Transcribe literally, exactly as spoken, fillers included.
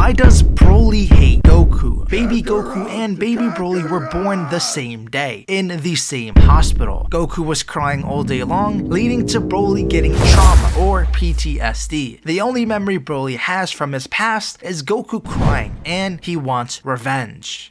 Why does Broly hate Goku? Baby Goku and Baby Broly were born the same day, in the same hospital. Goku was crying all day long, leading to Broly getting trauma, or P T S D. The only memory Broly has from his past is Goku crying, and he wants revenge.